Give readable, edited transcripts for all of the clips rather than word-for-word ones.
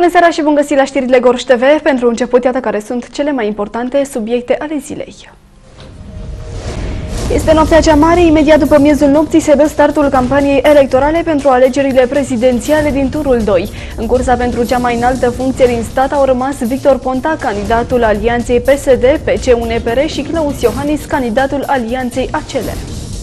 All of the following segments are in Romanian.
seara și bun găsit la știrile Gorj TV. Pentru început, iată care sunt cele mai importante subiecte ale zilei. Este noaptea cea mare, imediat după miezul nopții se dă startul campaniei electorale pentru alegerile prezidențiale din turul 2. În cursa pentru cea mai înaltă funcție din stat au rămas Victor Ponta, candidatul alianței PSD, PC-UNPR și Claus Iohannis, candidatul alianței ACL.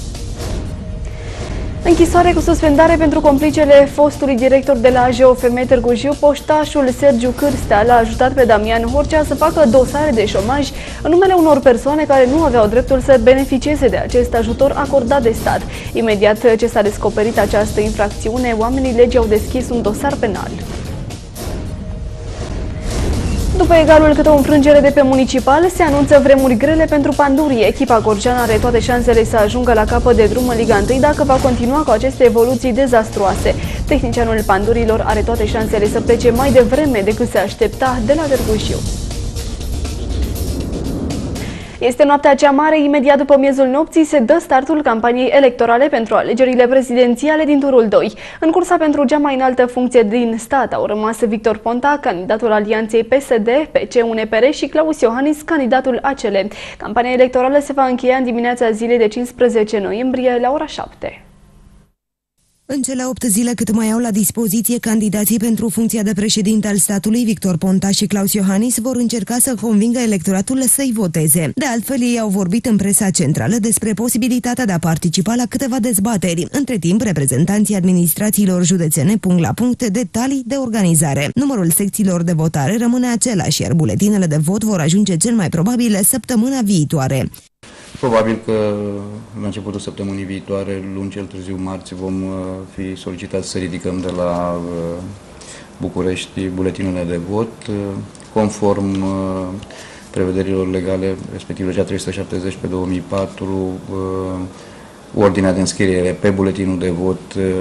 Închisoare cu suspendare pentru complicele fostului director de la AJOFM Târgu Jiu. Poștașul Sergiu Cârstea l-a ajutat pe Damian Horcea să facă dosare de șomaj în numele unor persoane care nu aveau dreptul să beneficieze de acest ajutor acordat de stat. Imediat ce s-a descoperit această infracțiune, oamenii legii au deschis un dosar penal. După egalul câte o înfrângere de pe municipal, se anunță vremuri grele pentru pandurii. Echipa gorjeană are toate șansele să ajungă la capăt de drum în Liga 1 dacă va continua cu aceste evoluții dezastruoase. Tehnicianul pandurilor are toate șansele să plece mai devreme decât se aștepta de la Târgu Jiu. Este noaptea cea mare, imediat după miezul nopții se dă startul campaniei electorale pentru alegerile prezidențiale din turul 2. În cursa pentru cea mai înaltă funcție din stat au rămas Victor Ponta, candidatul alianței PSD, PC-UNPR și Claus Iohannis, candidatul ACL. Campania electorală se va încheia în dimineața zilei de 15 noiembrie la ora 7. În cele 8 zile cât mai au la dispoziție, candidații pentru funcția de președinte al statului, Victor Ponta și Claus Iohannis, vor încerca să convingă electoratul să-i voteze. De altfel, ei au vorbit în presa centrală despre posibilitatea de a participa la câteva dezbateri. Între timp, reprezentanții administrațiilor județene pun la punct detalii de organizare. Numărul secțiilor de votare rămâne același, iar buletinele de vot vor ajunge cel mai probabil săptămâna viitoare. Probabil că la începutul săptămânii viitoare, luni cel târziu marți, vom fi solicitați să ridicăm de la București buletinele de vot, conform prevederilor legale, respectiv legea 370 pe 2004, ordinea de înscriere pe buletinul de vot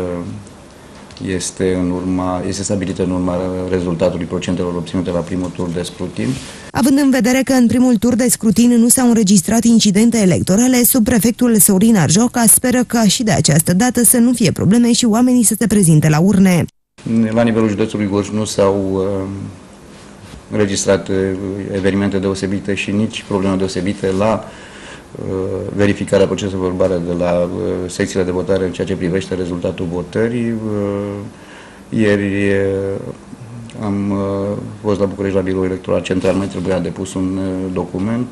este stabilită în urma rezultatului procentelor obținute la primul tur de scrutin. Având în vedere că în primul tur de scrutin nu s-au înregistrat incidente electorale, subprefectul Sorin Arjoca speră ca și de această dată să nu fie probleme și oamenii să se prezinte la urne. La nivelul județului Gorj nu s-au înregistrat evenimente deosebite și nici probleme deosebite la verificarea procesului verbale de la secțiile de votare în ceea ce privește rezultatul votării. Ieri am fost la București la Biroul Electoral Central, mai trebuia depus un document.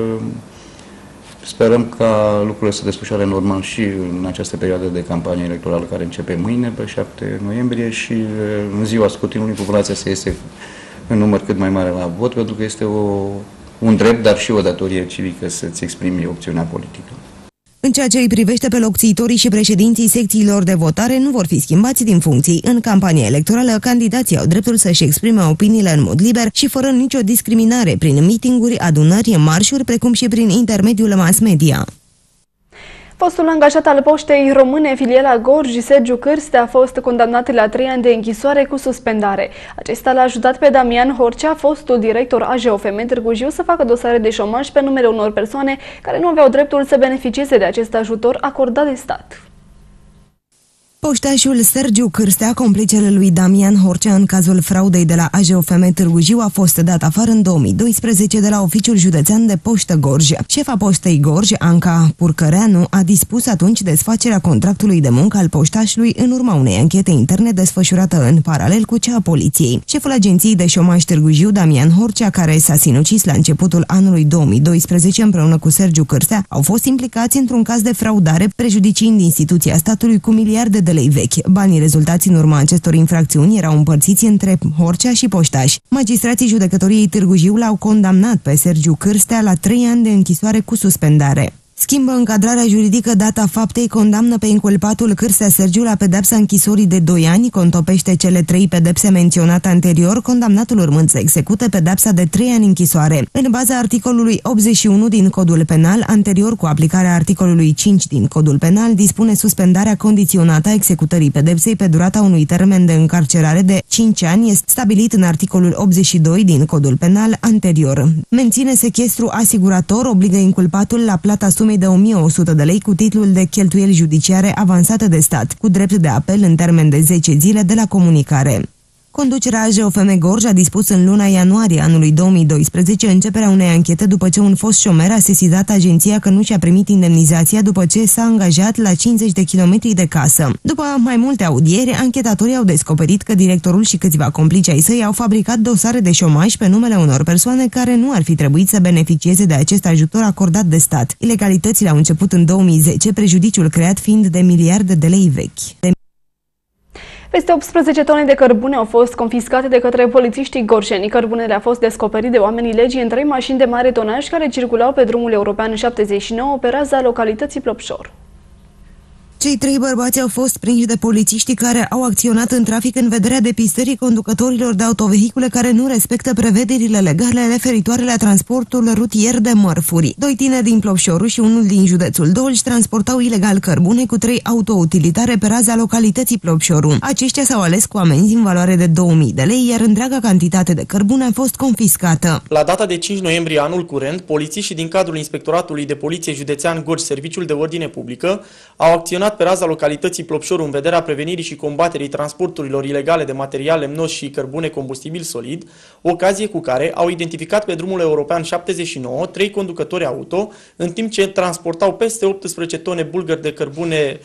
Sperăm ca lucrurile să se desfășoare normal și în această perioadă de campanie electorală care începe mâine, pe 7 noiembrie, și în ziua scrutinului populația să iese în număr cât mai mare la vot, pentru că este un drept, dar și o datorie civică să-ți exprimi opțiunea politică. În ceea ce îi privește pe locțitorii și președinții secțiilor de votare, nu vor fi schimbați din funcții. În campania electorală, candidații au dreptul să-și exprime opiniile în mod liber și fără nicio discriminare, prin mitinguri, adunări, marșuri, precum și prin intermediul mass media. Fostul angajat al Poștei Române, filiala Gorj, Sergiu Cârstea, a fost condamnat la 3 ani de închisoare cu suspendare. Acesta l-a ajutat pe Damian Horcea, fostul director AJOFM Târgu Jiu, să facă dosare de șomaj pe numele unor persoane care nu aveau dreptul să beneficieze de acest ajutor acordat de stat. Poștașul Sergiu Cârstea, complicele lui Damian Horcea în cazul fraudei de la AJOFM Târgu Jiu, a fost dat afară în 2012 de la Oficiul Județean de Poștă Gorj. Șefa Poștei Gorj, Anca Purcăreanu, a dispus atunci desfacerea contractului de muncă al poștașului în urma unei anchete interne desfășurată în paralel cu cea a poliției. Șeful Agenției de Șomaj Târgu Jiu, Damian Horcea, care s-a sinucis la începutul anului 2012 împreună cu Sergiu Cârstea, au fost implicați într-un caz de fraudare, prejudiciind instituția statului cu miliarde de lei vechi. Banii rezultați în urma acestor infracțiuni erau împărțiți între Horcea și poștași. Magistrații judecătoriei Târgu Jiu l-au condamnat pe Sergiu Cârstea la 3 ani de închisoare cu suspendare. Schimbă încadrarea juridică data faptei, condamnă pe inculpatul Cârstea Sergiu la pedepsa închisorii de 2 ani, contopește cele 3 pedepse menționate anterior, condamnatul urmând să execute pedepsa de 3 ani închisoare. În baza articolului 81 din Codul Penal, anterior cu aplicarea articolului 5 din Codul Penal, dispune suspendarea condiționată a executării pedepsei pe durata unui termen de încarcerare de 5 ani, este stabilit în articolul 82 din Codul Penal anterior. Menține sechestru asigurator, obligă inculpatul la plata sumei de 1100 de lei cu titlul de cheltuieli judiciare avansate de stat, cu drept de apel în termen de 10 zile de la comunicare. Conducerea AJOFM Gorj a dispus în luna ianuarie anului 2012 începerea unei anchete după ce un fost șomer a sesizat agenția că nu și-a primit indemnizația după ce s-a angajat la 50 de kilometri de casă. După mai multe audieri, anchetatorii au descoperit că directorul și câțiva complici ai săi au fabricat dosare de șomaj pe numele unor persoane care nu ar fi trebuit să beneficieze de acest ajutor acordat de stat. Ilegalitățile au început în 2010, prejudiciul creat fiind de miliarde de lei vechi. Peste 18 tone de cărbune au fost confiscate de către polițiștii gorjeni. Cărbunele a fost descoperit de oamenii legii în 3 mașini de mare tonaj care circulau pe drumul european 79 pe raza localității Plopșor. Cei 3 bărbați au fost prinși de polițiștii care au acționat în trafic în vederea depistării conducătorilor de autovehicule care nu respectă prevederile legale referitoare la transportul rutier de mărfuri. 2 tineri din Plopșoru și unul din județul Dolj transportau ilegal cărbune cu 3 autoutilitare pe raza localității Plopșoru. Aceștia s-au ales cu amenzi în valoare de 2000 de lei, iar întreaga cantitate de cărbune a fost confiscată. La data de 5 noiembrie anul curent, polițiștii din cadrul Inspectoratului de Poliție Județean Gorj, Serviciul de Ordine Publică, au acționat pe raza localității Plopșoru în vederea prevenirii și combaterii transporturilor ilegale de material lemnos și cărbune combustibil solid, ocazie cu care au identificat pe drumul european 79 3 conducători auto, în timp ce transportau peste 18 tone bulgări de cărbune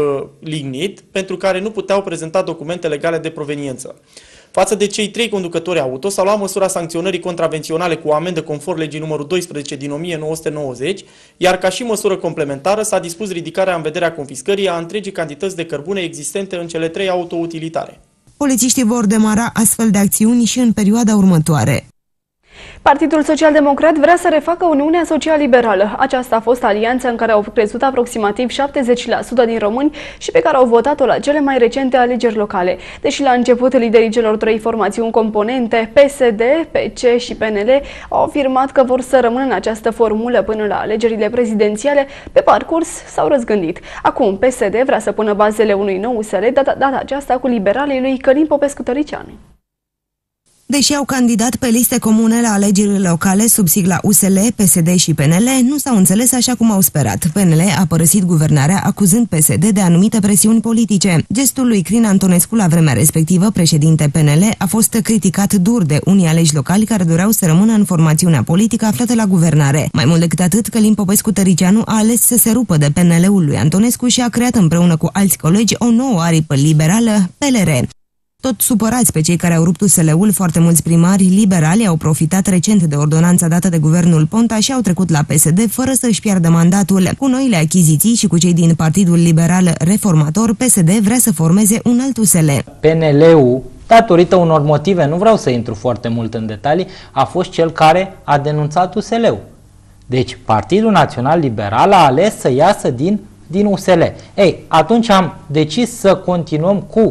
lignit, pentru care nu puteau prezenta documente legale de proveniență. Față de cei 3 conducători auto s-a luat măsura sancționării contravenționale cu o amendă conform legii numărul 12 din 1990, iar ca și măsură complementară s-a dispus ridicarea în vederea confiscării a întregii cantități de cărbune existente în cele 3 autoutilitare. Polițiștii vor demara astfel de acțiuni și în perioada următoare. Partidul Social-Democrat vrea să refacă Uniunea Social-Liberală. Aceasta a fost alianța în care au crezut aproximativ 70% din români și pe care au votat-o la cele mai recente alegeri locale. Deși la început liderii celor 3 formațiuni componente, PSD, PC și PNL, au afirmat că vor să rămână în această formulă până la alegerile prezidențiale, pe parcurs s-au răzgândit. Acum PSD vrea să pună bazele unui nou USL, data aceasta cu liberalii lui Călin Popescu-Tăricianu. Deși au candidat pe liste comune la alegerile locale sub sigla USL, PSD și PNL, nu s-au înțeles așa cum au sperat. PNL a părăsit guvernarea acuzând PSD de anumite presiuni politice. Gestul lui Crin Antonescu la vremea respectivă, președinte PNL, a fost criticat dur de unii aleși locali care doreau să rămână în formațiunea politică aflată la guvernare. Mai mult decât atât, Călin Popescu-Tăricianu a ales să se rupă de PNL-ul lui Antonescu și a creat împreună cu alți colegi o nouă aripă liberală, PLR. Tot supărați pe cei care au rupt USL-ul, foarte mulți primari liberali au profitat recent de ordonanța dată de guvernul Ponta și au trecut la PSD fără să-și piardă mandatul. Cu noile achiziții și cu cei din Partidul Liberal Reformator, PSD vrea să formeze un alt USL. PNL-ul, datorită unor motive, nu vreau să intru foarte mult în detalii, a fost cel care a denunțat USL-ul. Deci Partidul Național Liberal a ales să iasă din USL. Ei, atunci am decis să continuăm cu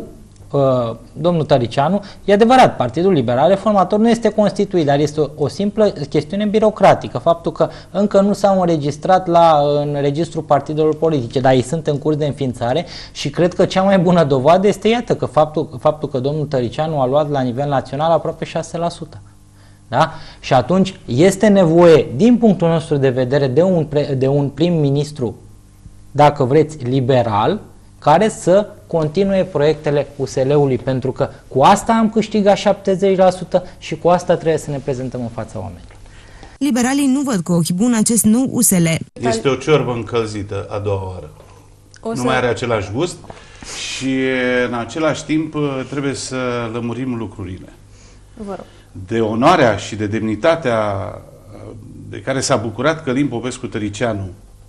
domnul Tăricianu. E adevărat, Partidul Liberal Reformator nu este constituit, dar este o simplă chestiune birocratică. Faptul că încă nu s-au înregistrat în registrul partidelor politice, dar ei sunt în curs de înființare și cred că cea mai bună dovadă este, iată, că faptul că domnul Tăricianu a luat la nivel național aproape 6%. Da? Și atunci este nevoie, din punctul nostru de vedere, de un prim-ministru, dacă vreți, liberal, care să continue proiectele USL-ului, pentru că cu asta am câștigat 70% și cu asta trebuie să ne prezentăm în fața oamenilor. Liberalii nu văd cu ochi buni acest nou USL. Este o ciorbă încălzită a doua oară. Nu mai are același gust și în același timp trebuie să lămurim lucrurile. Vă rog. De onoarea și de demnitatea de care s-a bucurat Călin Popescu-Tăricianu,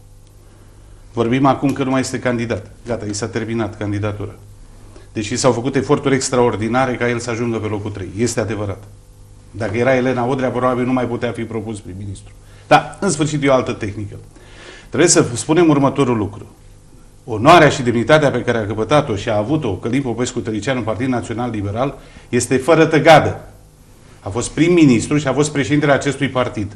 vorbim acum că nu mai este candidat. Gata, i s-a terminat candidatura. Deși s-au făcut eforturi extraordinare ca el să ajungă pe locul 3. Este adevărat. Dacă era Elena Odrea, probabil nu mai putea fi propus prim-ministru. Dar, în sfârșit, e o altă tehnică. Trebuie să spunem următorul lucru. Onoarea și demnitatea pe care a căpătat-o și a avut-o Călin Popescu-Tăricianu în Partidul Național Liberal este fără tăgadă. A fost prim-ministru și a fost președintele acestui partid.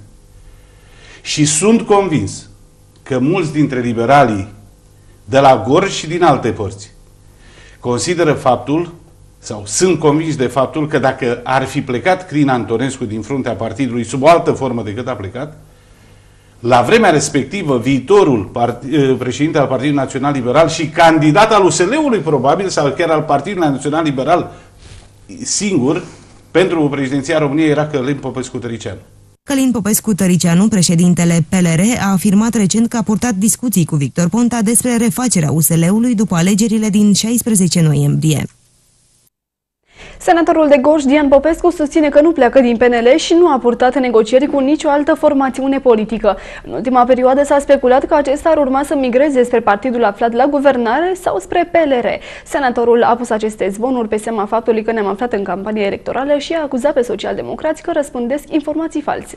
Și sunt convins că mulți dintre liberalii de la Gorj și din alte părți consideră faptul, sau sunt convinși de faptul, că dacă ar fi plecat Crin Antonescu din fruntea partidului sub o altă formă decât a plecat, la vremea respectivă, viitorul președinte al Partidului Național Liberal și candidat al USL-ului probabil, sau chiar al Partidului Național Liberal singur pentru președinția României era Călin Popescu-Tăricianu. Călin Popescu-Tăricianu, președintele PLR, a afirmat recent că a purtat discuții cu Victor Ponta despre refacerea USL-ului după alegerile din 16 noiembrie. Senatorul de Gorj, Dian Popescu, susține că nu pleacă din PNL și nu a purtat negocieri cu nicio altă formațiune politică. În ultima perioadă s-a speculat că acesta ar urma să migreze spre partidul aflat la guvernare sau spre PLR. Senatorul a pus aceste zvonuri pe seama faptului că ne-am aflat în campanie electorală și a acuzat pe socialdemocrați că răspândesc informații false.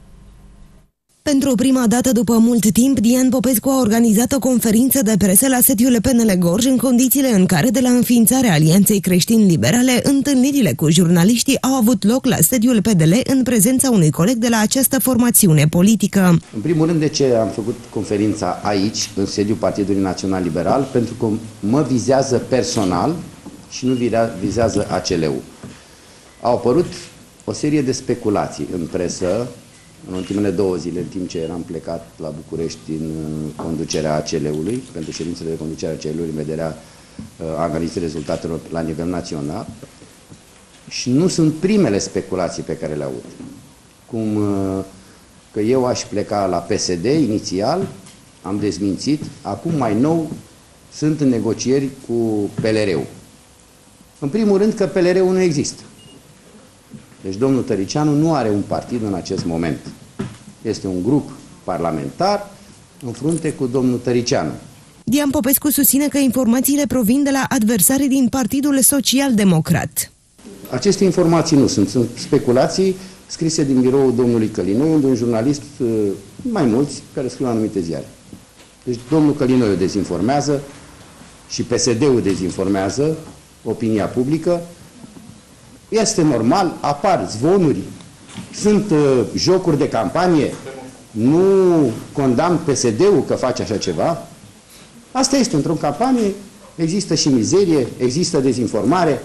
Pentru prima dată după mult timp, Dian Popescu a organizat o conferință de presă la sediul PNL Gorj, în condițiile în care, de la înființarea Alianței Creștin-Liberale, întâlnirile cu jurnaliștii au avut loc la sediul PDL în prezența unui coleg de la această formațiune politică. În primul rând, de ce am făcut conferința aici, în sediul Partidului Național Liberal? Pentru că mă vizează personal și nu vizează ACL-ul. Au apărut o serie de speculații în presă, în ultimele 2 zile, în timp ce eram plecat la București în conducerea ACL-ului, pentru ședințele de conducere a ACL-ului, în vederea analizei rezultatelor la nivel național. Și nu sunt primele speculații pe care le aud. Cum că eu aș pleca la PSD inițial, am dezmințit, acum mai nou sunt în negocieri cu PLR-ul. În primul rând că PLR-ul nu există. Deci domnul Tăricianu nu are un partid în acest moment. Este un grup parlamentar în frunte cu domnul Tăricianu. Dian Popescu susține că informațiile provin de la adversarii din Partidul Social-Democrat. Aceste informații nu sunt speculații scrise din biroul domnului Călinoiu, unde un jurnalist, mai mulți, care scriu anumite ziare. Deci domnul Călinoiu dezinformează și PSD-ul dezinformează opinia publică. Este normal, apar zvonuri, sunt jocuri de campanie, nu condamn PSD-ul că face așa ceva. Asta este, într-o campanie există și mizerie, există dezinformare.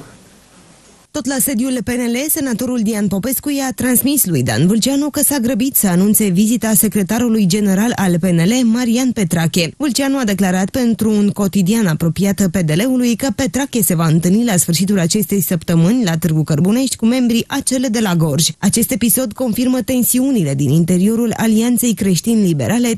Tot la sediul PNL, senatorul Dian Popescu i-a transmis lui Dan Vâlceanu că s-a grăbit să anunțe vizita secretarului general al PNL, Marian Petrache. Vâlceanu a declarat pentru un cotidian apropiat PDL-ului că Petrache se va întâlni la sfârșitul acestei săptămâni la Târgu Cărbunești cu membrii ACL de la Gorj. Acest episod confirmă tensiunile din interiorul Alianței Creștin-Liberale,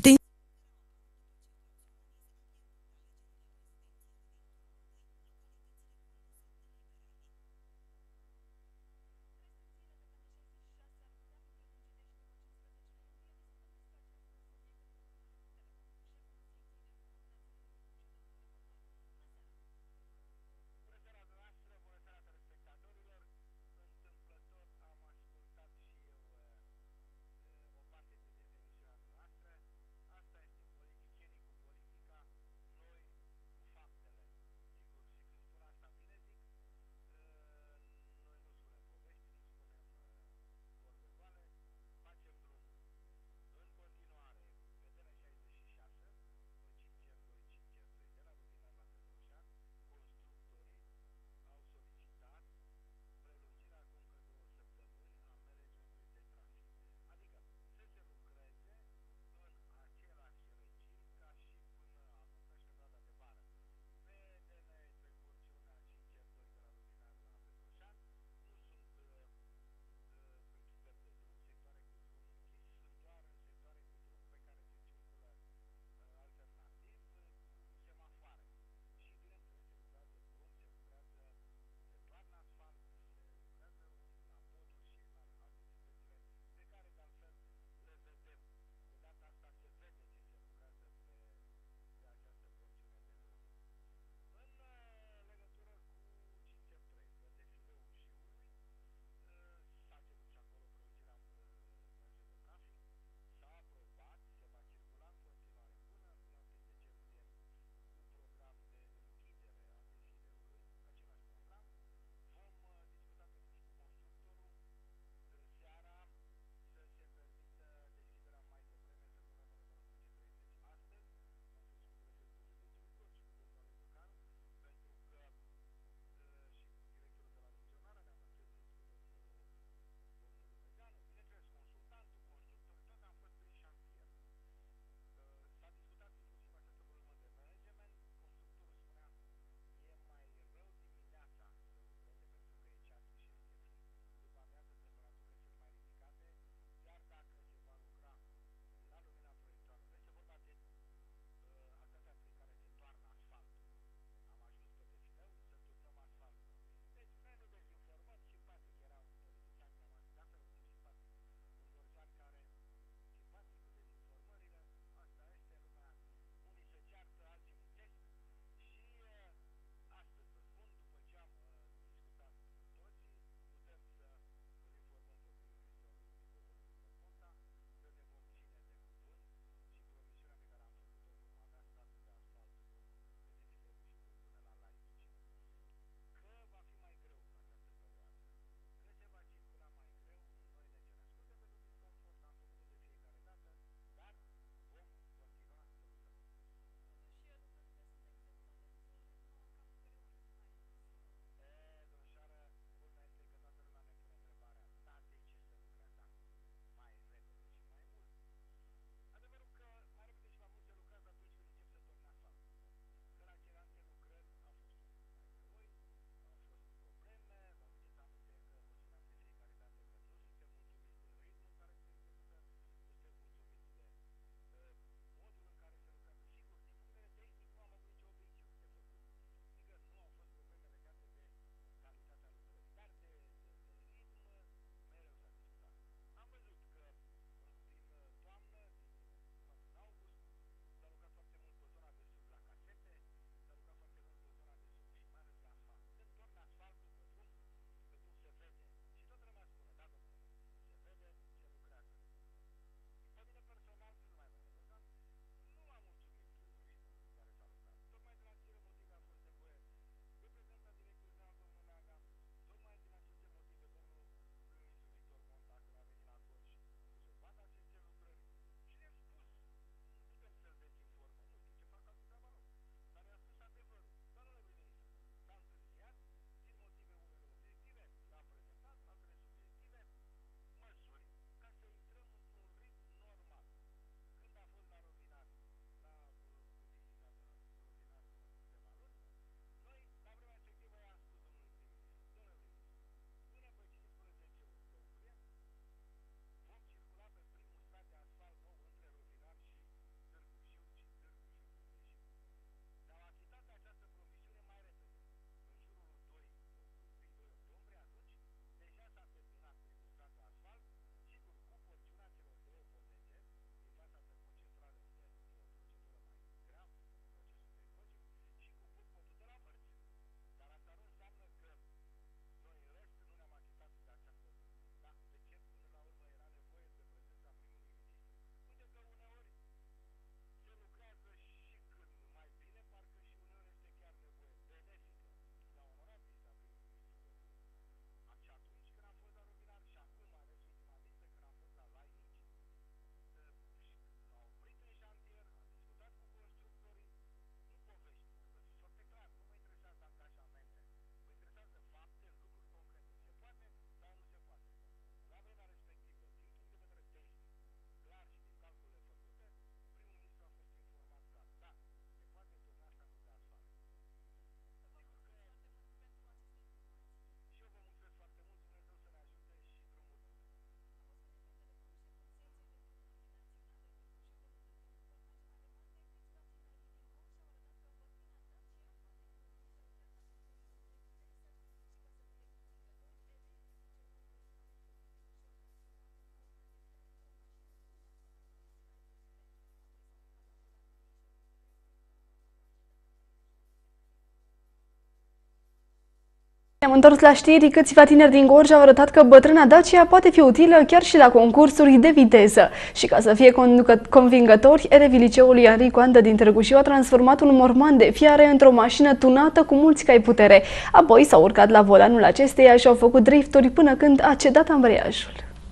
Am întors la știri. Câțiva tineri din Gorj au arătat că bătrâna Dacia poate fi utilă chiar și la concursuri de viteză. Și ca să fie convingători, elevii liceului Enrico Andă din Târgu Jiu au transformat un morman de fiare într-o mașină tunată cu mulți cai putere. Apoi s-au urcat la volanul acesteia și au făcut drifturi până când a cedat ambreiajul.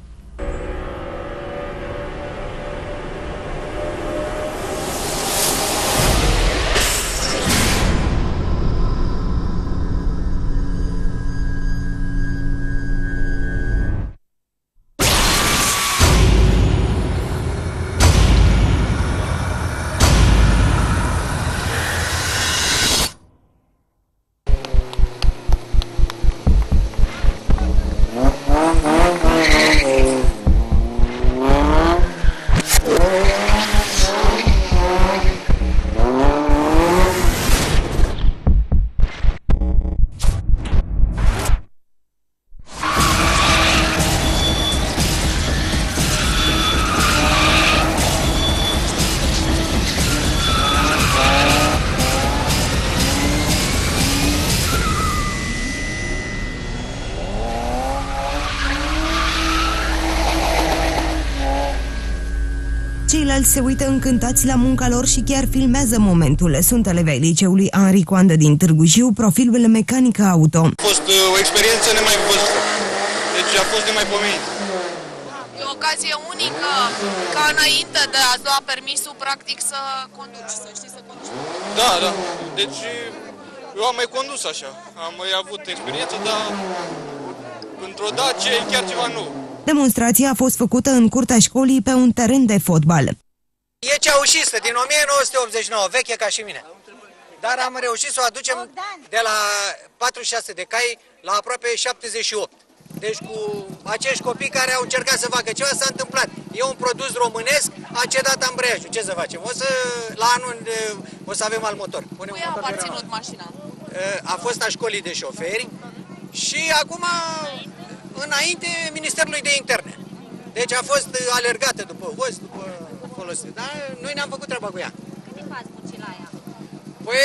Ceilalți se uită încântați la munca lor și chiar filmează momentul. Sunt elevii liceului Enrico Andă din Târgu Jiu, profilul mecanică auto. A fost o experiență nemai văzută, deci a fost nemaipomenit. E o ocazie unică, ca înainte de a-ți lua permisul, practic, să conduci, să știi să conduci. Da, deci eu am mai condus așa, am mai avut experiență, dar într-o Dacia e chiar ceva nou. Demonstrația a fost făcută în curtea școlii pe un teren de fotbal. E ceaușistă din 1989, veche ca și mine. Dar am reușit să o aducem de la 46 de cai la aproape 78. Deci cu acești copii care au încercat să facă ceva, s-a întâmplat. E un produs românesc, a cedat ambreiajul. Ce să facem? La anul o să avem alt motor. Cui a aparținut mașina? A fost a școlii de șoferi și acum înainte Ministerului de Interne. Deci a fost alergată după voz, după folosit. Dar noi ne-am făcut treaba cu ea. Cât timp ați muncit la ea? Păi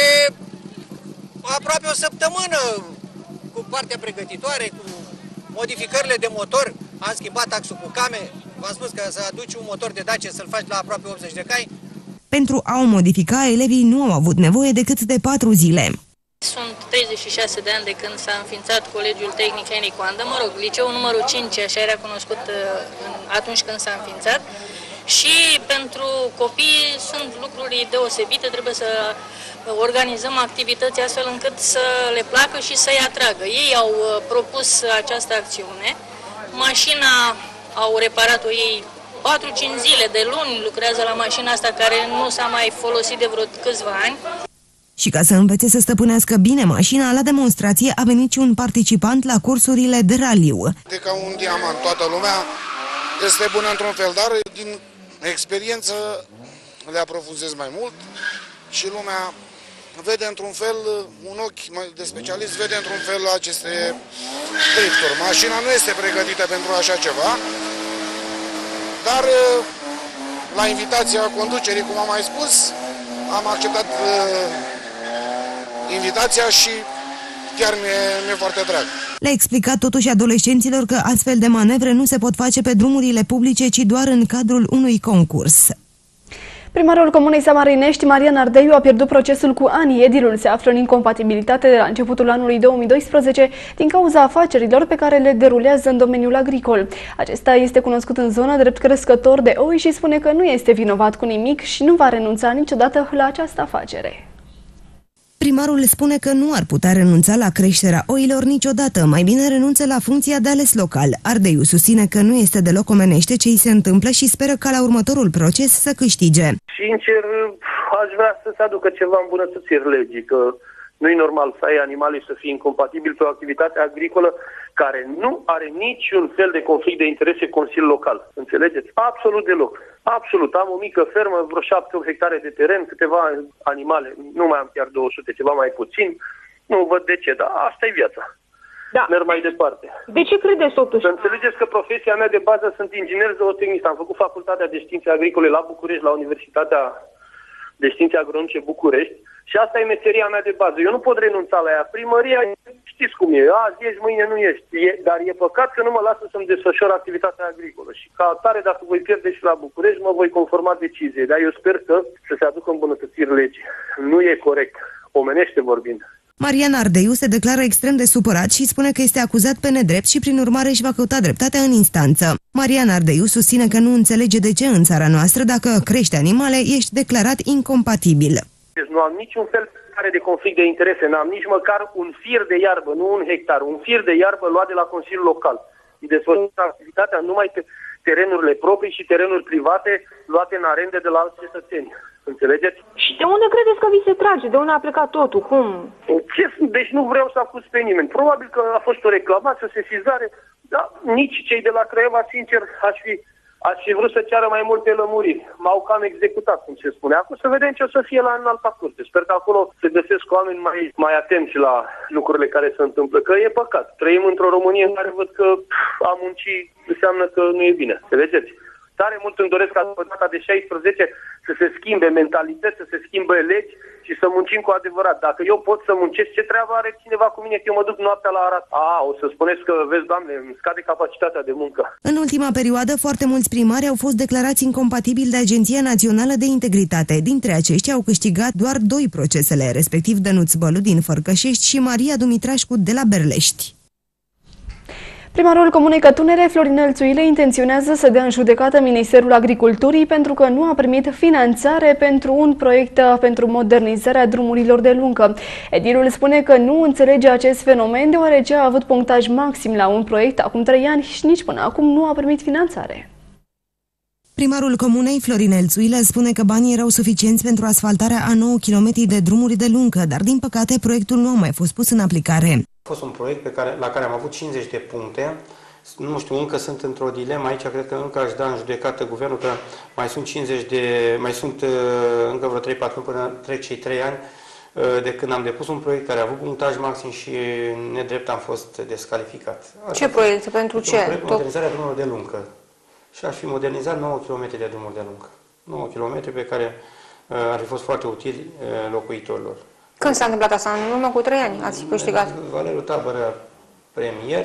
aproape o săptămână cu partea pregătitoare, cu modificările de motor. Am schimbat axul cu came. V-am spus că să aduci un motor de Dacia să-l faci la aproape 80 de cai. Pentru a o modifica, elevii nu au avut nevoie decât de 4 zile. Sunt 36 de ani de când s-a înființat Colegiul Tehnic Enrico Andă, liceul numărul 5, așa era cunoscut atunci când s-a înființat. Și pentru copii sunt lucruri deosebite, trebuie să organizăm activități astfel încât să le placă și să-i atragă. Ei au propus această acțiune, mașina au reparat-o ei 4-5 zile, de luni lucrează la mașina asta care nu s-a mai folosit de vreo câțiva ani. Și ca să învețe să stăpânească bine mașina, la demonstrație a venit și un participant la cursurile de raliu. De ca un diamant, toată lumea este bună într-un fel, dar din experiență le aprofundez mai mult și lumea vede într-un fel, un ochi de specialist vede într-un fel aceste drifturi. Mașina nu este pregătită pentru așa ceva, dar la invitația conducerii, cum am mai spus, am acceptat invitația și chiar mi-e foarte drag. Le-a explicat totuși adolescenților că astfel de manevre nu se pot face pe drumurile publice, ci doar în cadrul unui concurs. Primarul Comunei Samarinești, Marian Ardeiu, a pierdut procesul cu ani. Edilul se află în incompatibilitate de la începutul anului 2012 din cauza afacerilor pe care le derulează în domeniul agricol. Acesta este cunoscut în zonă drept crescător de oi și spune că nu este vinovat cu nimic și nu va renunța niciodată la această afacere. Primarul spune că nu ar putea renunța la creșterea oilor niciodată, mai bine renunță la funcția de ales local. Ardeiu susține că nu este deloc omenește ce îi se întâmplă și speră ca la următorul proces să câștige. Sincer, aș vrea să se aducă ceva îmbunătățiri legii, că nu-i normal să ai animale și să fie incompatibil pe o activitate agricolă care nu are niciun fel de conflict de interese Consiliul Local. Înțelegeți? Absolut deloc. Absolut. Am o mică fermă, vreo 7 hectare de teren, câteva animale, nu mai am chiar 200, ceva mai puțin. Nu văd de ce, dar asta e viața. Da. Merg mai departe. De ce credeți totuși? Să înțelegeți că profesia mea de bază sunt inginer zootecnist. Am făcut facultatea de științe agricole la București, la Universitatea de Științe Agronomice București și asta e meseria mea de bază. Eu nu pot renunța la ea. Primăria știți cum e, azi ești, mâine nu ești. Dar e păcat că nu mă lasă să-mi desfășor activitatea agricolă. Și ca atare, dacă voi pierde și la București, mă voi conforma deciziei. Dar eu sper că să se aducă îmbunătățiri legii. Nu e corect, omenește vorbind. Marian Ardeiu se declară extrem de supărat și spune că este acuzat pe nedrept și prin urmare își va căuta dreptatea în instanță. Marian Ardeiu susține că nu înțelege de ce în țara noastră, dacă crești animale, ești declarat incompatibil. Deci nu am niciun fel de conflict de interese, n-am nici măcar un fir de iarbă, nu un hectar, un fir de iarbă luat de la Consiliul Local. Îi desfășoară activitatea numai pe terenurile proprii și terenuri private luate în arende de la alți cetățeni. Înțelegeți? Și de unde credeți că vi se trage? De unde a plecat totul? Cum? Deci nu vreau să acuz pe nimeni. Probabil că a fost o reclamație, o sesizare, dar nici cei de la Craiova, sincer, aș fi vrut să ceară mai multe lămuriri. M-au cam executat, cum se spune. Acum să vedem ce o să fie la înalta curte. Sper că acolo se găsesc oameni mai atenți la lucrurile care se întâmplă. Că e păcat. Trăim într-o Românie în care văd că a munci înseamnă că nu e bine. Înțelegeți? Tare mult îmi doresc ca după data de 16 să se schimbe mentalități, să se schimbe legi și să muncim cu adevărat. Dacă eu pot să muncesc, ce treabă are cineva cu mine că eu mă duc noaptea la Arad? O să spuneți că, vezi, Doamne, îmi scade capacitatea de muncă. În ultima perioadă, foarte mulți primari au fost declarați incompatibili de Agenția Națională de Integritate. Dintre aceștia au câștigat doar 2 procesele, respectiv Dănuț Bălu din Fărcășești și Maria Dumitrașcu de la Berlești. Primarul Comunei Cătunere, Florinel Țuile, intenționează să dea în judecată Ministerul Agriculturii pentru că nu a primit finanțare pentru un proiect pentru modernizarea drumurilor de lungă. Edilul spune că nu înțelege acest fenomen deoarece a avut punctaj maxim la un proiect acum 3 ani și nici până acum nu a primit finanțare. Primarul comunei, Florinel Țuile, spune că banii erau suficienți pentru asfaltarea a 9 km de drumuri de lungă, dar din păcate proiectul nu a mai fost pus în aplicare. A fost un proiect la care am avut 50 de puncte. Nu știu, încă sunt într-o dilemă aici, cred că încă aș da în judecată guvernul că mai sunt încă vreo 3-4 până trec cei 3 ani de când am depus un proiect care a avut punctaj maxim și nedrept am fost descalificat. Ce proiect? Pentru ce? Proiect modernizarea drumurilor de lungă. Și aș fi modernizat 9 km de drumuri de lungă. 9 km pe care ar fi fost foarte utili locuitorilor. Când s-a întâmplat asta? În urmă cu 3 ani ați câștigat? Valeriu Tabără premier,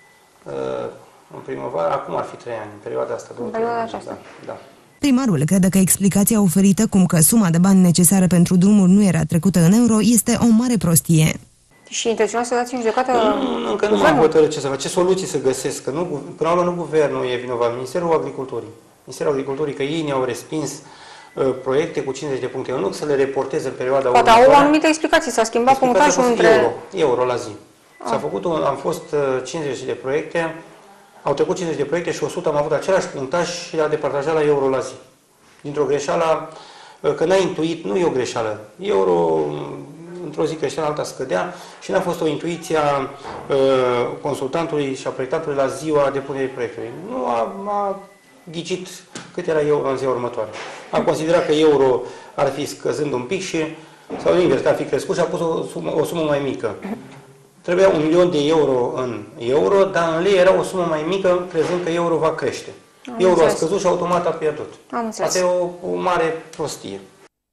în primăvară, acum ar fi 3 ani, în perioada asta. În perioada aceasta. Da. Primarul crede că explicația oferită, cum că suma de bani necesară pentru drumuri nu era trecută în euro, este o mare prostie. Și intenționați să dați în judecată încă nu m-am hotărât ce să fac, ce soluții să găsesc, că nu, până la urmă nu guvernul e vinovat, Ministerul Agriculturii. Ministerul Agriculturii, că ei ne-au respins proiecte cu 50 de puncte. Eu nu să le reportez în perioada următoare. Poate au o anumită explicație, s-a schimbat punctajul între... Euro la zi. S-a făcut, am fost 50 de proiecte, au trecut 50 de proiecte și 100 am avut același punctaj și a departajat la euro la zi. Dintr-o greșeală, că n-ai intuit, nu e o greșeală. Euro într-o zi creștea, în alta scădea și n-a fost o intuiție a consultantului și a proiectantului la ziua depunerii proiectului. Nu a ghicit cât era euro în ziua următoare. A considerat că euro ar fi scăzând un pic sau invers, că ar fi crescut și a pus o sumă mai mică. Trebuia 1.000.000 de euro în euro, dar în lei era o sumă mai mică, crezând că euro va crește. Euro a scăzut și automat a pierdut. Asta e o mare prostie.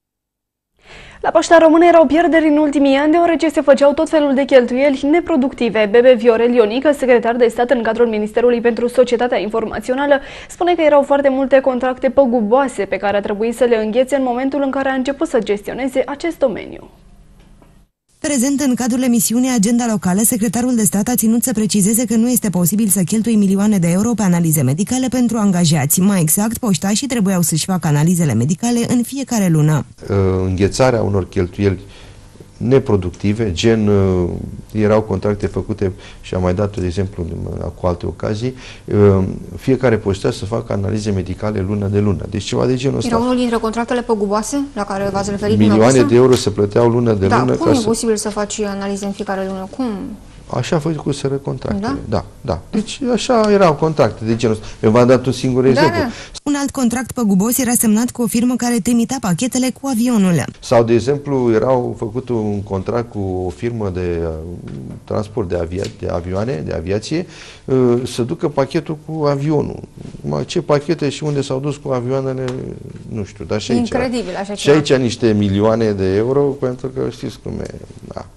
La Poșta Română erau pierderi în ultimii ani deoarece se făceau tot felul de cheltuieli neproductive. Bebe Viorel Ionică, secretar de stat în cadrul Ministerului pentru Societatea Informațională, spune că erau foarte multe contracte păguboase pe care a trebuit să le înghețe în momentul în care a început să gestioneze acest domeniu. Prezent în cadrul emisiunii Agenda Locală, secretarul de stat a ținut să precizeze că nu este posibil să cheltui milioane de euro pe analize medicale pentru angajați. Mai exact, poștașii trebuiau să-și facă analizele medicale în fiecare lună. Înghețarea unor cheltuieli neproductive, gen erau contracte făcute și am mai dat de exemplu cu alte ocazii, fiecare poștaș să facă analize medicale lună de lună. Deci ceva de genul ăsta. Era unul dintre contractele păguboase la care v-ați referit? Milioane de euro se plăteau lună de lună. Cum e posibil să faci analize în fiecare lună? Cum? Așa făcuseră contractele. Da. Deci așa erau contracte de genul ăsta. Eu v-am dat un singur exemplu. Un alt contract păgubos era semnat cu o firmă care trimitea pachetele cu avionul. Sau, de exemplu, erau făcut un contract cu o firmă de transport de avioane, de aviație, să ducă pachetul cu avionul. Ce pachete și unde s-au dus cu avioanele, nu știu, dar și aici. Incredibil, așa și aici niște milioane de euro, pentru că știți cum e. Da.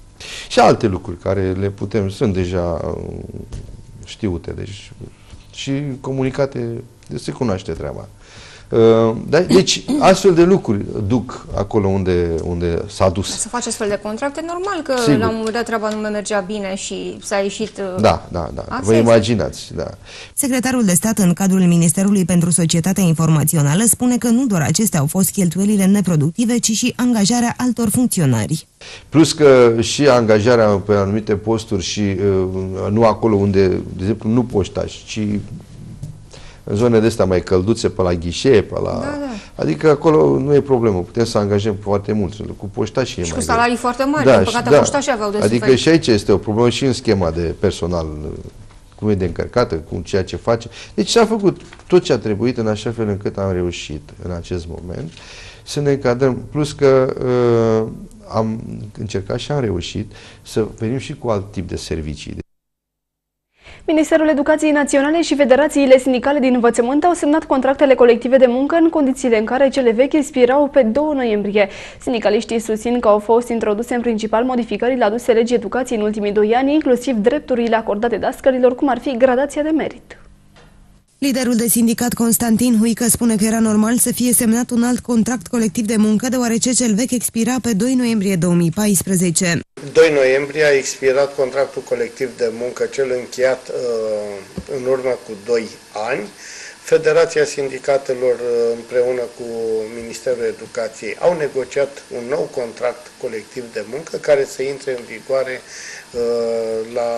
Și alte lucruri care le putem, sunt deja știute, deci și comunicate, se cunoaște treaba. Deci, astfel de lucruri duc acolo unde s-a dus. Să faci astfel de contracte, normal că Sigur. la un moment dat treaba nu mergea bine și s-a ieșit... Da. Vă imaginați, da. Secretarul de stat în cadrul Ministerului pentru Societatea Informațională spune că nu doar acestea au fost cheltuielile neproductive, ci și angajarea altor funcționari. Plus că și angajarea pe anumite posturi și nu acolo unde, de exemplu, nu poștași, ci în zone de astea mai călduțe, pe la ghișee, pe la... Da. Adică acolo nu e problemă, putem să angajăm foarte mulți, cu poștașii Și mai cu salarii foarte mari, da, din păcate poștașii aveau de suferit. Adică și aici este o problemă și în schema de personal, cum e de încărcată, cum ceea ce face. Deci s-a făcut tot ce a trebuit în așa fel încât am reușit în acest moment să ne încadrăm, plus că am încercat și am reușit să venim și cu alt tip de servicii. Ministerul Educației Naționale și federațiile sindicale din învățământ au semnat contractele colective de muncă în condițiile în care cele vechi expirau pe 2 noiembrie. Sindicaliștii susțin că au fost introduse în principal modificările aduse legii educației în ultimii 2 ani, inclusiv drepturile acordate dascălilor, cum ar fi gradația de merit. Liderul de sindicat Constantin Huică spune că era normal să fie semnat un alt contract colectiv de muncă, deoarece cel vechi expira pe 2 noiembrie 2014. 2 noiembrie a expirat contractul colectiv de muncă, cel încheiat în urmă cu 2 ani. Federația Sindicatelor împreună cu Ministerul Educației au negociat un nou contract colectiv de muncă care să intre în vigoare la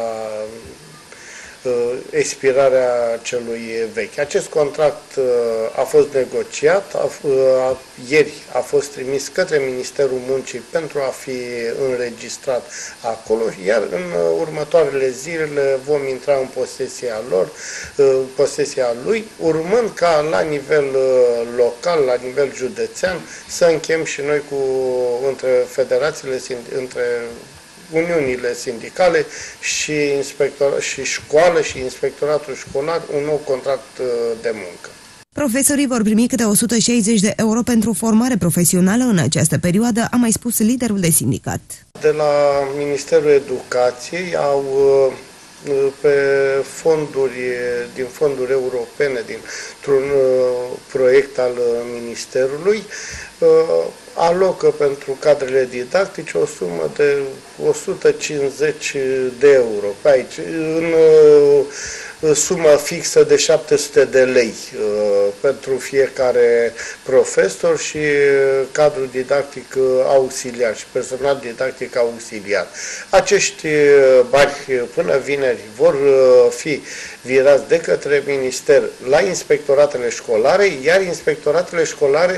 expirarea celui vechi. Acest contract a fost negociat, ieri a fost trimis către Ministerul Muncii pentru a fi înregistrat acolo, iar în următoarele zile vom intra în posesia lui, urmând ca la nivel local, la nivel județean, să încheiem și noi între federațiile, între uniunile sindicale și școală și inspectoratul școlar un nou contract de muncă. Profesorii vor primi câte 160 de euro pentru formare profesională în această perioadă, a mai spus liderul de sindicat. De la Ministerul Educației au din fonduri europene, dintr-un proiect al Ministerului, alocă pentru cadrele didactice o sumă de 150 de euro pe aici, în sumă fixă de 700 de lei pentru fiecare profesor și cadru didactic auxiliar și personal didactic auxiliar. Acești bani până vineri vor fi virați de către minister la inspectoratele școlare, iar inspectoratele școlare.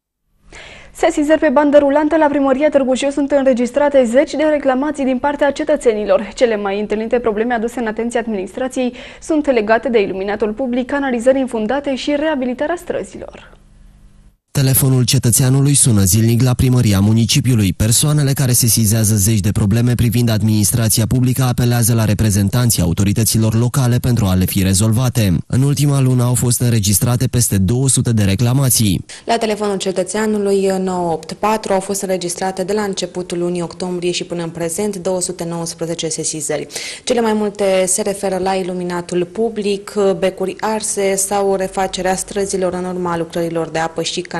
Sesizări pe bandă rulantă la Primăria Târgu Jiu sunt înregistrate zeci de reclamații din partea cetățenilor. Cele mai întâlnite probleme aduse în atenția administrației sunt legate de iluminatul public, canalizări infundate și reabilitarea străzilor. Telefonul cetățeanului sună zilnic la primăria municipiului. Persoanele care sesizează zeci de probleme privind administrația publică apelează la reprezentanții autorităților locale pentru a le fi rezolvate. În ultima lună au fost înregistrate peste 200 de reclamații. La telefonul cetățeanului 984 au fost înregistrate de la începutul lunii octombrie și până în prezent 219 sesizări. Cele mai multe se referă la iluminatul public, becuri arse sau refacerea străzilor în urma lucrărilor de apă și canalizare.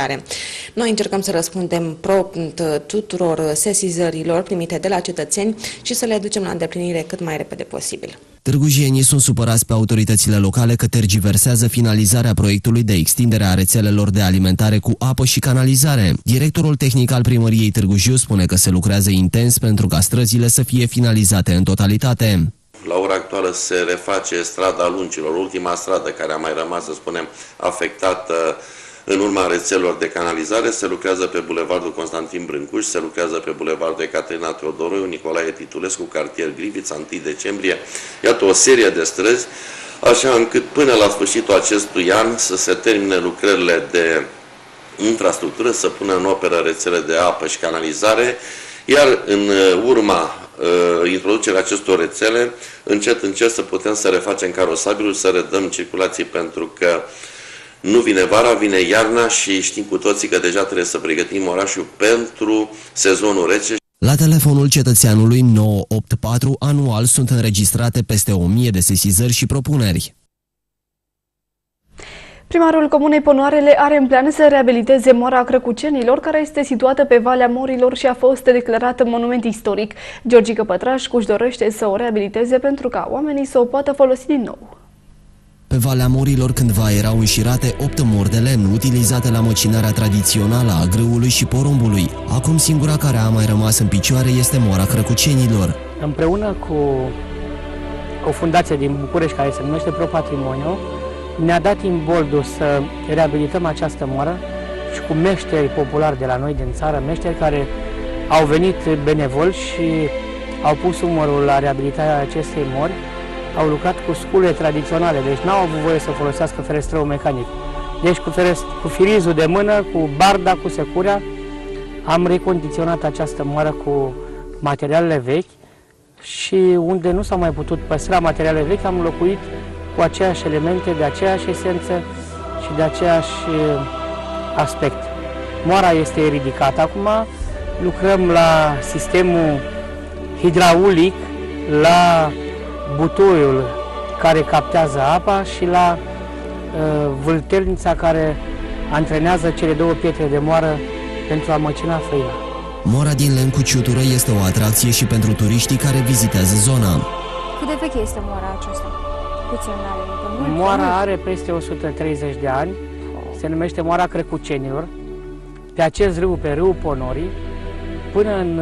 Noi încercăm să răspundem prompt tuturor sesizărilor primite de la cetățeni și să le ducem la îndeplinire cât mai repede posibil. Târgujienii sunt supărați pe autoritățile locale că tergiversează finalizarea proiectului de extindere a rețelelor de alimentare cu apă și canalizare. Directorul tehnic al primăriei Târgu Jiu spune că se lucrează intens pentru ca străzile să fie finalizate în totalitate. La ora actuală se reface strada Luncilor, ultima stradă care a mai rămas, să spunem, afectată în urma rețelelor de canalizare. Se lucrează pe Bulevardul Constantin Brâncuș, se lucrează pe Bulevardul Ecaterina Teodoroiu, Nicolae Titulescu, cartier Grivița, 1 decembrie. Iată o serie de străzi, așa încât până la sfârșitul acestui an să se termine lucrările de infrastructură, să pună în operă rețele de apă și canalizare, iar în urma introducerea acestor rețele, încet, încet să putem să refacem carosabilul, să redăm circulații, pentru că nu vine vara, vine iarna și știm cu toții că deja trebuie să pregătim orașul pentru sezonul rece. La telefonul cetățeanului 984 anual sunt înregistrate peste 1000 de sesizări și propuneri. Primarul Comunei Ponoarele are în plan să reabiliteze Moara Crăcucenilor, care este situată pe Valea Morilor și a fost declarată monument istoric. Georgica Pătrașcu își dorește să o reabiliteze pentru ca oamenii să o poată folosi din nou. Pe Valea Morilor cândva erau înșirate 8 mori de lemn utilizate la măcinarea tradițională a grâului și porumbului. Acum singura care a mai rămas în picioare este Moara Crăcucenilor. Împreună cu o fundație din București care se numește Pro Patrimoniu, ne-a dat imboldul să reabilităm această moară și cu meșteri populari de la noi din țară, meșteri care au venit benevol și au pus umărul la reabilitarea acestei mori, au lucrat cu scule tradiționale, deci n-au avut voie să folosească ferestrăul mecanic. Deci cu firizul de mână, cu barda, cu securea, am recondiționat această moară cu materialele vechi și unde nu s-au mai putut păstra materialele vechi, am înlocuit cu aceeași elemente, de aceeași esență și de aceeași aspect. Moara este ridicată acum, lucrăm la sistemul hidraulic, la butoiul care captează apa și la vâltelnița care antrenează cele două pietre de moară pentru a măcina făina. Moara din lemn cu ciutură este o atracție și pentru turiștii care vizitează zona. Cât de veche este moara aceasta? Moara are peste 130 de ani, se numește Moara Crăcucenilor. Pe acest râu, pe râul Ponorii, până în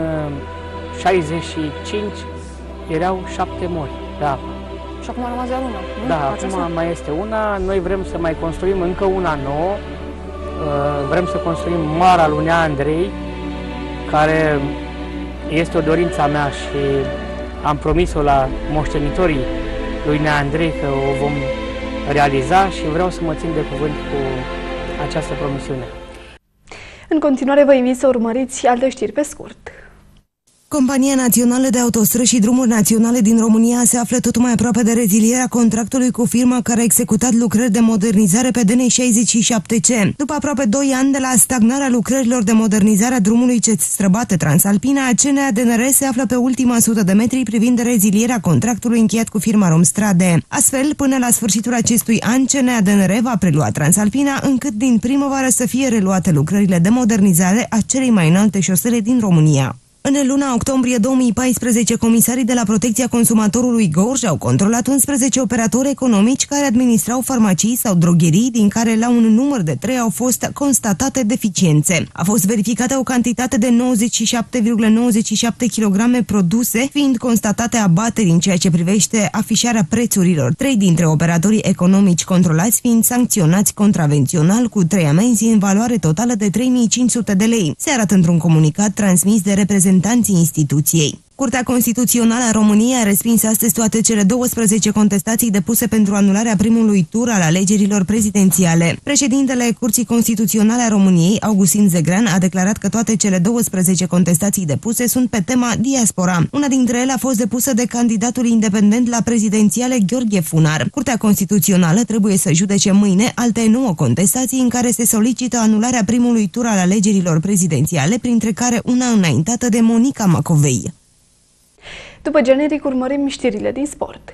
65 erau 7 mori de apă. Și acum a rămas doar una, nu? Da, acum mai este una. Noi vrem să mai construim încă una nouă. Vrem să construim Moara lui Nea Andrei, care este o dorință a mea și am promis-o la moștenitorii lui Nea Andrei că o vom realiza și vreau să mă țin de cuvânt cu această promisiune. În continuare vă invit să urmăriți alte știri pe scurt. Compania Națională de Autostrăzi și Drumuri Naționale din România se află tot mai aproape de rezilierea contractului cu firma care a executat lucrări de modernizare pe DN67C. După aproape 2 ani de la stagnarea lucrărilor de modernizare a drumului ce străbate Transalpina, CNADNR se află pe ultima 100 de metri privind rezilierea contractului încheiat cu firma Romstrade. Astfel, până la sfârșitul acestui an, CNADNR va prelua Transalpina, încât din primăvară să fie reluate lucrările de modernizare a celei mai înalte șosele din România. În luna octombrie 2014, comisarii de la Protecția Consumatorului Gorj au controlat 11 operatori economici care administrau farmacii sau drogherii, din care la un număr de 3 au fost constatate deficiențe. A fost verificată o cantitate de 97,97 kg produse, fiind constatate abateri în ceea ce privește afișarea prețurilor. 3 dintre operatorii economici controlați fiind sancționați contravențional cu 3 amenzi în valoare totală de 3.500 de lei. Se arată într-un comunicat transmis de reprezentanții instituției. Curtea Constituțională a României a respins astăzi toate cele 12 contestații depuse pentru anularea primului tur al alegerilor prezidențiale. Președintele Curții Constituționale a României, Augustin Zegrean, a declarat că toate cele 12 contestații depuse sunt pe tema diaspora. Una dintre ele a fost depusă de candidatul independent la prezidențiale Gheorghe Funar. Curtea Constituțională trebuie să judece mâine alte 9 contestații în care se solicită anularea primului tur al alegerilor prezidențiale, printre care una înaintată de Monica Macovei. După generic urmărim știrile din sport.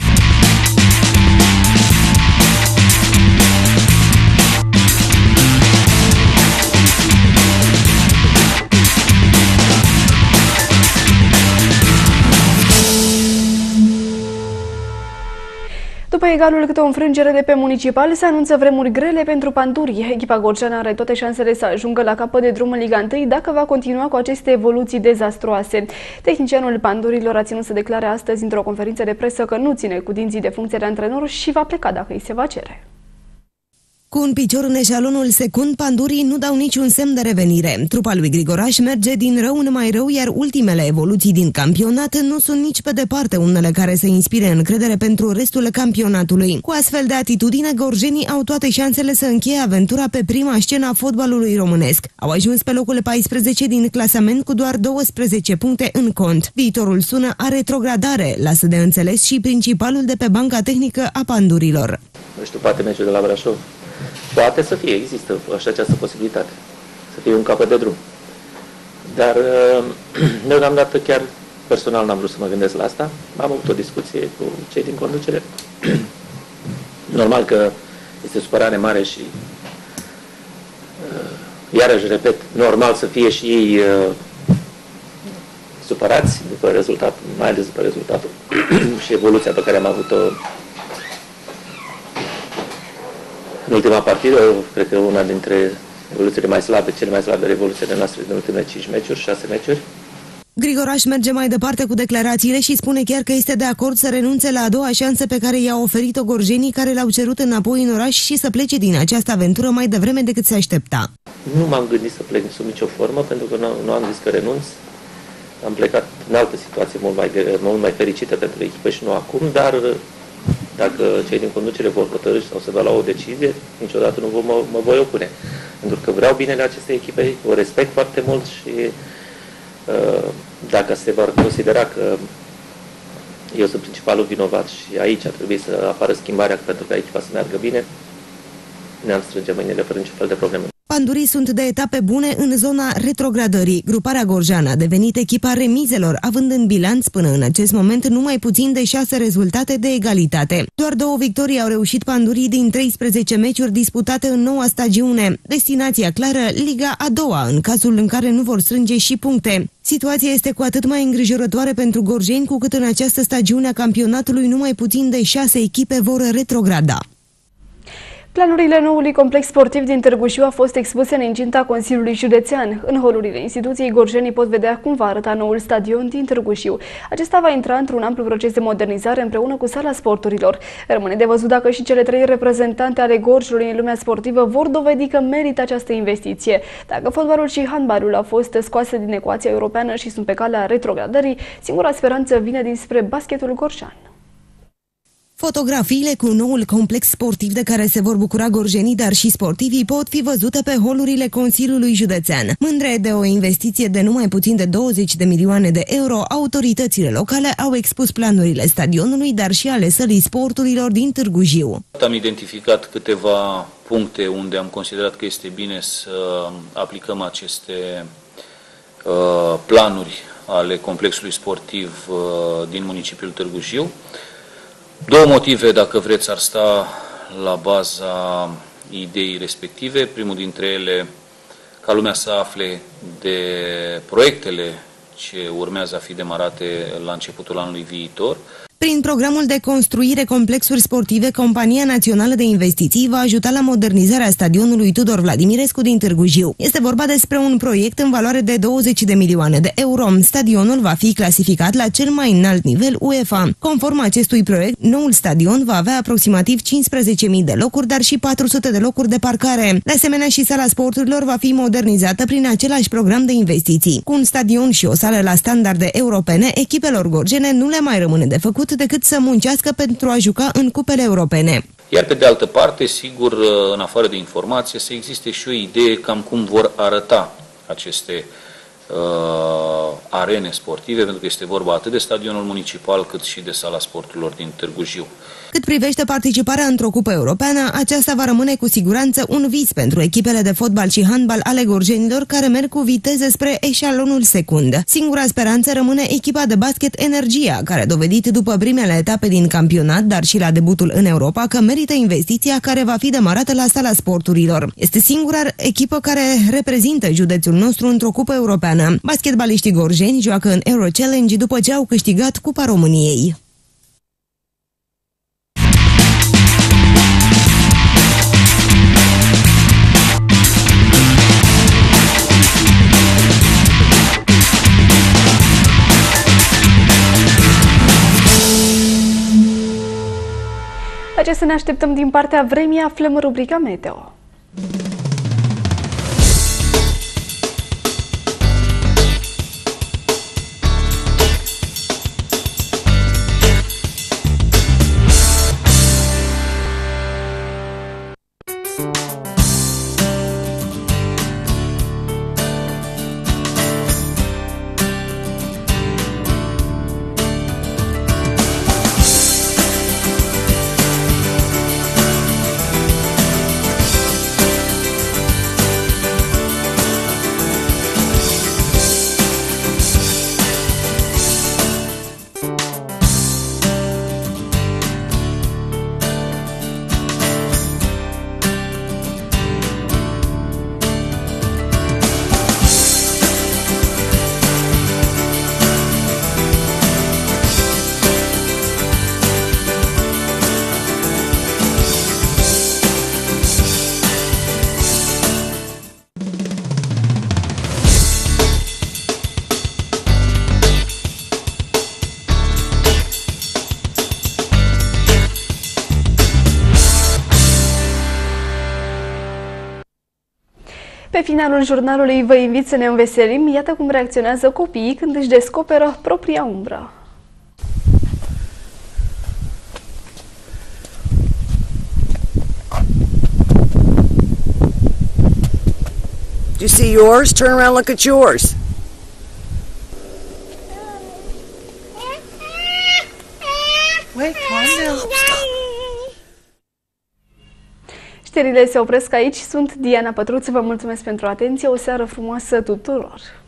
După egalul câte o înfrângere de pe Municipal, se anunță vremuri grele pentru Panduri. Echipa gorjeană are toate șansele să ajungă la capăt de drum în Liga 1 dacă va continua cu aceste evoluții dezastruoase. Tehnicianul Pandurilor a ținut să declare astăzi într-o conferință de presă că nu ține cu dinții de funcție de antrenor și va pleca dacă îi se va cere. Cu un picior în eșalonul secund, Pandurii nu dau niciun semn de revenire. Trupa lui Grigoraș merge din rău în mai rău, iar ultimele evoluții din campionat nu sunt nici pe departe unele care să inspire încredere pentru restul campionatului. Cu astfel de atitudine, gorjenii au toate șansele să încheie aventura pe prima scenă a fotbalului românesc. Au ajuns pe locul 14 din clasament cu doar 12 puncte în cont. Viitorul sună a retrogradare, lasă de înțeles și principalul de pe banca tehnică a Pandurilor. Nu știu, poate meciul de la Brașov. Poate să fie, există așa această posibilitate, să fie un capăt de drum. Dar deocamdată chiar personal n-am vrut să mă gândesc la asta. Am avut o discuție cu cei din conducere. Normal că este supărare mare și iarăși repet, normal să fie și ei supărați după rezultat, mai ales după rezultatul și evoluția pe care am avut-o în ultima partidă. Cred că una dintre evoluțiile mai slabe, cele mai slabe revoluțiile noastre din ultimele 5 meciuri, 6 meciuri. Grigoraș merge mai departe cu declarațiile și spune chiar că este de acord să renunțe la a doua șansă pe care i-a oferit-o gorjenii care l-au cerut înapoi în oraș și să plece din această aventură mai devreme decât se aștepta. Nu m-am gândit să plec sub nicio formă, pentru că nu am zis că renunț. Am plecat în altă situație mult mai fericită pentru echipă și nu acum, dar dacă cei din conducere vor hotărî sau să dea la o decizie, niciodată nu mă voi opune. Pentru că vreau binele acestei echipe, o respect foarte mult și dacă se va considera că eu sunt principalul vinovat și aici ar trebui să apară schimbarea pentru ca echipa să meargă bine, ne-am strânge mâinile fără niciun fel de probleme. Pandurii sunt de etape bune în zona retrogradării. Gruparea gorjeană a devenit echipa remizelor, având în bilanț până în acest moment numai puțin de 6 rezultate de egalitate. Doar 2 victorii au reușit pandurii din 13 meciuri disputate în noua stagiune. Destinația clară, Liga a doua, în cazul în care nu vor strânge și puncte. Situația este cu atât mai îngrijorătoare pentru gorjeni, cu cât în această stagiune a campionatului numai puțin de 6 echipe vor retrograda. Planurile noului complex sportiv din Târgu Jiu au fost expuse în incinta Consiliului Județean. În holurile instituției, gorjenii pot vedea cum va arăta noul stadion din Târgu Jiu. Acesta va intra într-un amplu proces de modernizare împreună cu sala sporturilor. Rămâne de văzut dacă și cele 3 reprezentante ale gorjului în lumea sportivă vor dovedi că merită această investiție. Dacă fotbalul și handbalul au fost scoase din ecuația europeană și sunt pe calea retrogradării, singura speranță vine dinspre basketul gorjean. Fotografiile cu noul complex sportiv de care se vor bucura gorjenii, dar și sportivii, pot fi văzute pe holurile Consiliului Județean. Mândre de o investiție de numai puțin de 20 de milioane de euro, autoritățile locale au expus planurile stadionului, dar și ale sălii sporturilor din Târgu Jiu. Am identificat câteva puncte unde am considerat că este bine să aplicăm aceste planuri ale complexului sportiv din municipiul Târgu Jiu. 2 motive, dacă vreți, ar sta la baza ideii respective. Primul dintre ele, ca lumea să afle de proiectele ce urmează a fi demarate la începutul anului viitor. Prin programul de construire complexuri sportive, Compania Națională de Investiții va ajuta la modernizarea stadionului Tudor Vladimirescu din Târgu Jiu. Este vorba despre un proiect în valoare de 20 de milioane de euro. Stadionul va fi clasificat la cel mai înalt nivel UEFA. Conform acestui proiect, noul stadion va avea aproximativ 15.000 de locuri, dar și 400 de locuri de parcare. De asemenea, și sala sporturilor va fi modernizată prin același program de investiții. Cu un stadion și o sală la standarde europene, echipelor gorjene nu le mai rămâne de făcut decât să muncească pentru a juca în cupele europene. Iar pe de altă parte, sigur, în afară de informație, să existe și o idee cam cum vor arăta aceste arene sportive, pentru că este vorba atât de stadionul municipal cât și de sala sporturilor din Târgu Jiu. Cât privește participarea într-o cupă europeană, aceasta va rămâne cu siguranță un vis pentru echipele de fotbal și handbal ale gorjenilor, care merg cu viteze spre eșalonul secund. Singura speranță rămâne echipa de basket Energia, care a dovedit după primele etape din campionat, dar și la debutul în Europa, că merită investiția care va fi demarată la sala sporturilor. Este singura echipă care reprezintă județul nostru într-o cupă europeană. Basketbaliștii gorjeni joacă în Euro Challenge după ce au câștigat Cupa României. La ce să ne așteptăm din partea vremii, aflăm rubrica Meteo. Pe finalul jurnalului vă invit să ne înveselim. Iată cum reacționează copiii când își descoperă propria umbră. You see yours? Turn around, look at yours. Wait, calm down. Știrile se opresc aici. Sunt Diana Pătruț. Vă mulțumesc pentru atenție. O seară frumoasă tuturor.